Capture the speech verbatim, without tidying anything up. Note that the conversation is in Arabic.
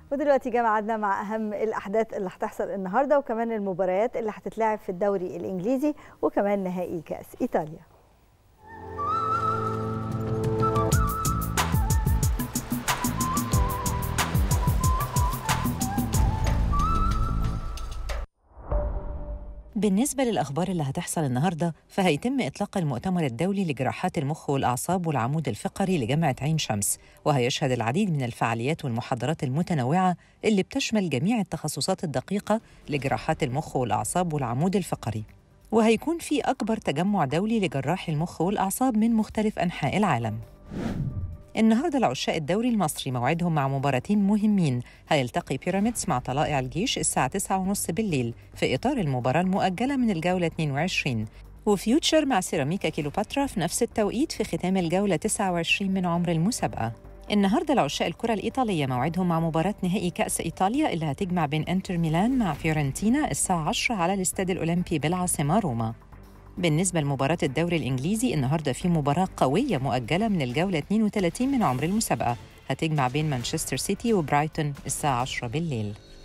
ودلوقتي جه ميعادنا مع أهم الأحداث اللي هتحصل النهارده وكمان المباريات اللي هتتلعب في الدوري الإنجليزي وكمان نهائي كأس إيطاليا. بالنسبة للأخبار اللي هتحصل النهاردة، فهيتم إطلاق المؤتمر الدولي لجراحات المخ والأعصاب والعمود الفقري لجامعة عين شمس، وهيشهد العديد من الفعاليات والمحاضرات المتنوعة اللي بتشمل جميع التخصصات الدقيقة لجراحات المخ والأعصاب والعمود الفقري. وهيكون في أكبر تجمع دولي لجراحي المخ والأعصاب من مختلف أنحاء العالم. النهارده العشاق الدوري المصري موعدهم مع مباراتين مهمين. هيلتقي بيراميدز مع طلائع الجيش الساعة تسعة وثلاثين بالليل في إطار المباراة المؤجلة من الجولة اثنين وعشرين، وفيوتشر مع سيراميكا كيلوباترا في نفس التوقيت في ختام الجولة تسعة وعشرين من عمر المسابقة. النهارده العشاق الكرة الإيطالية موعدهم مع مباراة نهائي كأس إيطاليا اللي هتجمع بين إنتر ميلان مع فيورنتينا الساعة عشرة على الاستاد الأولمبي بالعاصمة روما. بالنسبة لمباراة الدوري الإنجليزي، النهاردة في مباراة قوية مؤجلة من الجولة اثنين وثلاثين من عمر المسابقة، هتجمع بين مانشستر سيتي وبرايتون الساعة عشرة بالليل.